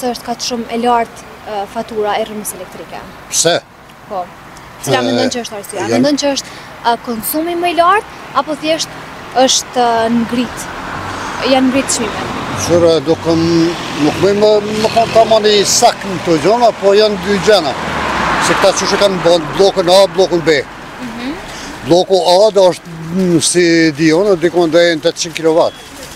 pse është kaq shumë e lartë fatura e rrëmës elektrike? Pse? Po. Cila mendon që është arsyeja? Mendon që është konsumi më i lartë apo thjesht është janë ngrit çmimet? Qëra, nuk më kanë tamani saktë në të gjona, po janë dy gjena. Se këta që kanë bënë blokën A, blokën B. Bloku A do është si dionë, dikon dhe e në 800 kW.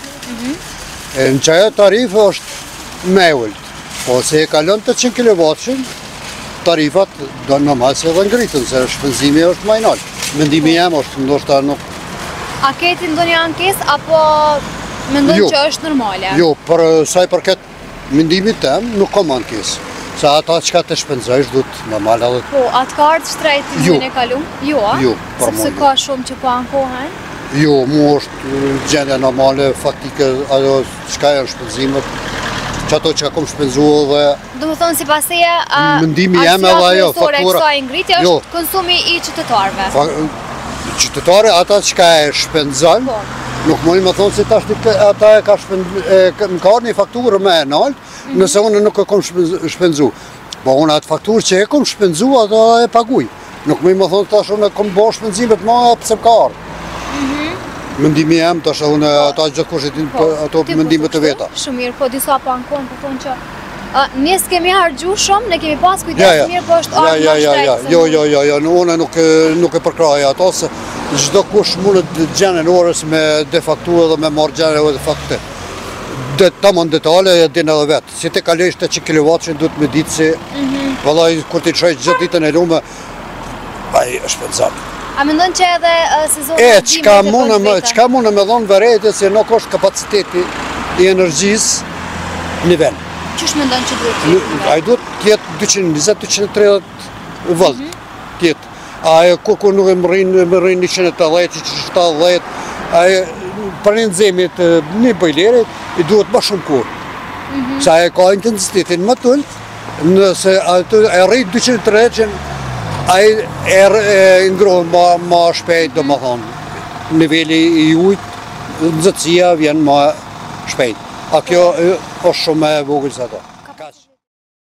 Në qëja tarifë është me ullët. Po se e kalon 800 kW, tarifat do normal se edhe ngritën, se shpenzimi është më i lartë. Mendimi jam është ndoshta nuk... A keti ndonjë ankesë apo mendon që është normale? Jo, për sa i përket mendimit tem, nuk kam ankesë. Se ata çka të shpenzojsh duhet normal edhe... Po, atë ka ardhur shtrejt në vitin e kalum? Jo, a? Jo, për sepse ka shumë që po ankohen? Jo, mu është gjendja normale, faktike, ajo çka janë shpenzimet, që ato që kam shpenzuar dhe... Do më thonë si paseje, mendimi jam edhe ajo, faktura... kësaj ngritje është konsumi i qytetarëve? Qytetare, ata çka e shpenzojnë, nuk mund më thonë se tash ata e ka një fakturë me e naltë, nëse unë nuk e kom shpenzu. Po unë atë fakturë që e kom shpenzu, ato e paguj. Nuk më thonë tash unë e kom bo shpenzimet ma e pëse ka ardhë. Mendimi jam, tash unë ata gjithë kush e din ato mendimet e veta. Shumë mirë, po disa po ankon, po thonë që ne s'kemi hargju shumë, ne kemi pas kujdes mirë, po është ardhë më shtrejtë. Jo, unë nuk e përkraja ato, se çdo kush mundet gjenën orës me defaktu dhe me marrë gjenën edhe fakte. Tamam detale e din edhe vetë. Si ti kalojsh 800 kW që duhet me ditë se vallai kur ti çojsh gjithë ditën e lume, ai është shpenzon. A mendon që edhe sezoni çka mund me dhon vërejtë se nuk është kapaciteti i energjisë në vend. Çish mendon që duhet? Ai duhet të jetë 220-230 volt. Ai ku nuk e mrrin 180, 170, ai për një nëzimit një bojlerit, i duhet më shumë kur. Sa e ka intensitetin më tullë, nëse e rritë 230, a e ngrohën ma shpejt, do më thonë. Niveli i ujtë, nëzëtësia vjen ma shpejt. A kjo është shumë e vogël se ato.